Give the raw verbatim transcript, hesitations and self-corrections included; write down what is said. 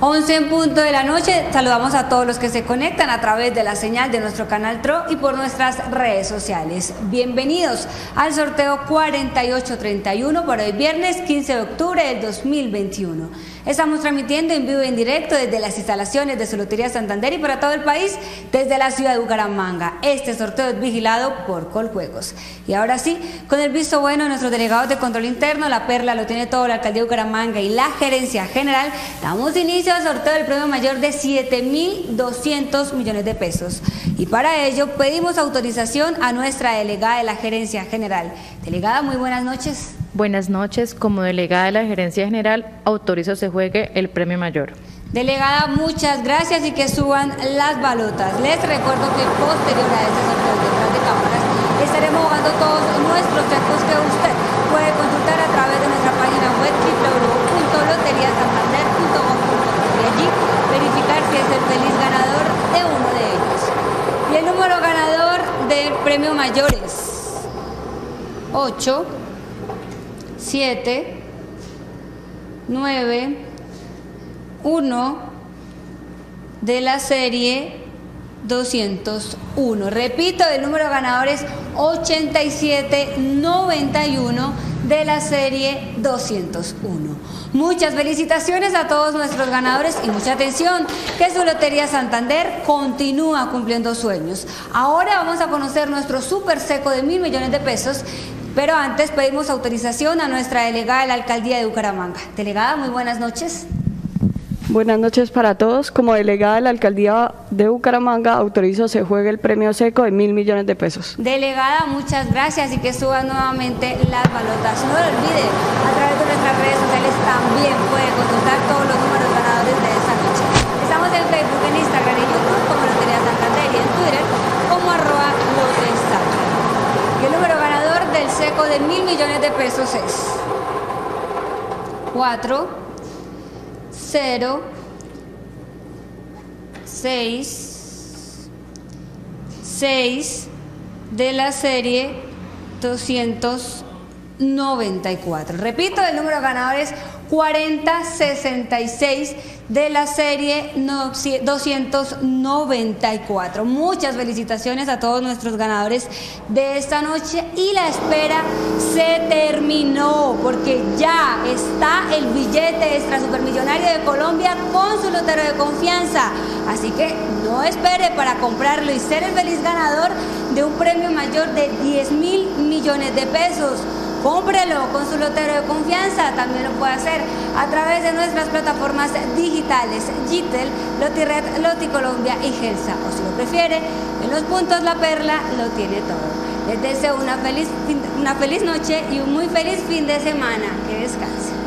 once en punto de la noche. Saludamos a todos los que se conectan a través de la señal de nuestro canal T R O y por nuestras redes sociales. Bienvenidos al sorteo cuarenta y ocho treinta y uno para hoy viernes quince de octubre del dos mil veintiuno. Estamos transmitiendo en vivo y en directo desde las instalaciones de su Lotería Santander y para todo el país desde la ciudad de Bucaramanga. Este sorteo es vigilado por Coljuegos. Y ahora sí, con el visto bueno de nuestros delegados de control interno, la perla lo tiene todo la alcaldía de Bucaramanga y la gerencia general, damos inicio al sorteo del premio mayor de siete mil doscientos millones de pesos. Y para ello pedimos autorización a nuestra delegada de la gerencia general. Delegada, muy buenas noches. Buenas noches, como delegada de la Gerencia General, autorizo se juegue el premio mayor. Delegada, muchas gracias y que suban las balotas. Les recuerdo que posterior a este sorteo detrás de cámaras estaremos jugando todos nuestros cheques que usted puede consultar a través de nuestra página web w w w punto lotería santander punto com punto co y allí verificar si es el feliz ganador de uno de ellos. Y el número ganador del premio mayor es ocho, siete, nueve, uno de la serie doscientos uno. Repito, el número ganador es ochenta y siete noventa y uno de la serie doscientos uno. Muchas felicitaciones a todos nuestros ganadores y mucha atención, que su Lotería Santander continúa cumpliendo sueños. Ahora vamos a conocer nuestro super seco de mil millones de pesos. Pero antes pedimos autorización a nuestra delegada de la alcaldía de Bucaramanga. Delegada, muy buenas noches. Buenas noches para todos. Como delegada de la alcaldía de Bucaramanga, autorizo se juegue el premio seco de mil millones de pesos. Delegada, muchas gracias y que suban nuevamente las balotas. No lo olvide, a través de nuestras redes sociales también puede consultar todos los números ganadores de esta noche. Estamos en Facebook, en Instagram y YouTube como Lotería Santander y en Twitter como arroba Lotesantander. Y el número ganador del seco de mil millones de pesos es cuatro, cero, seis, seis de la serie doscientos noventa y cuatro. Repito, el número ganador es cuarenta sesenta y seis de la serie doscientos noventa y cuatro. Muchas felicitaciones a todos nuestros ganadores de esta noche y la espera se terminó porque ya está el billete extra supermillonario de Colombia con su lotero de confianza. Así que no espere para comprarlo y ser el feliz ganador de un premio mayor de diez mil millones de pesos. Cómprelo con su lotero de confianza, también lo puede hacer a través de nuestras plataformas digitales, Gitel, Lotired, Loticolombia y Gelsa. O si lo prefiere, en los puntos La Perla lo tiene todo. Les deseo una feliz, una feliz noche y un muy feliz fin de semana. Que descansen.